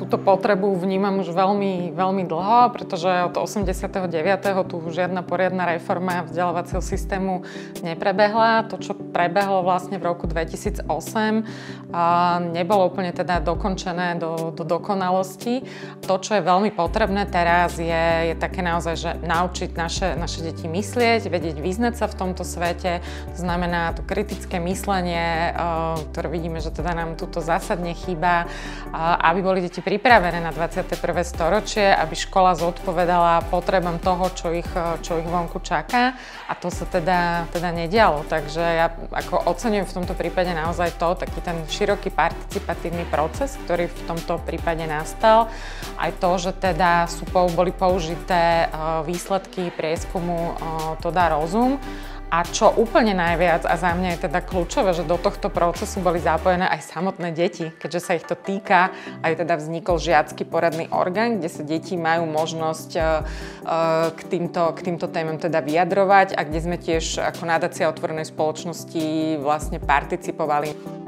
túto potrebu vnímam už veľmi, veľmi dlho, pretože od 89. tu žiadna poriadna reforma vzdelávacieho systému neprebehla. To, čo prebehlo vlastne v roku 2008, nebolo úplne teda dokončené do dokonalosti. To, čo je veľmi potrebné teraz, je také naozaj, že naučiť naše deti myslieť, vedieť vyznať sa v tomto svete. To znamená to kritické myslenie, ktoré vidíme, že teda nám tuto zásadne chýba, aby boli deti pripravené na 21. storočie, aby škola zodpovedala potrebám toho, čo ich vonku čaká, a to sa teda nedialo. Takže ja ako oceňujem v tomto prípade naozaj taký ten široký participatívny proces, ktorý v tomto prípade nastal. Aj to, že teda boli použité výsledky prieskumu To dá rozum. A čo úplne najviac, a za mňa je teda kľúčové, že do tohto procesu boli zapojené aj samotné deti, keďže sa ich to týka, aj teda vznikol žiacky poradný orgán, kde sa deti majú možnosť k týmto témam teda vyjadrovať, a kde sme tiež ako nadácia Otvorenej spoločnosti vlastne participovali.